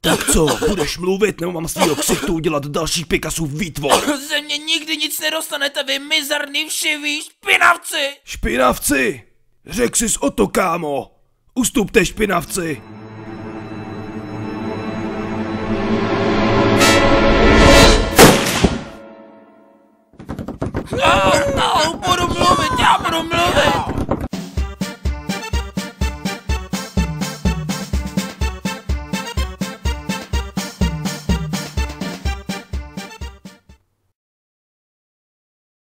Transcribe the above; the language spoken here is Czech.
Tak co, budeš mluvit, nebo mám z tvýho ksichtu udělat další Pikasův výtvor? Ze mě nikdy nic nedostanete, vy mizerný všiví špinavci! Špinavci! Řek sis o to, kámo! Ustupte, špinavci!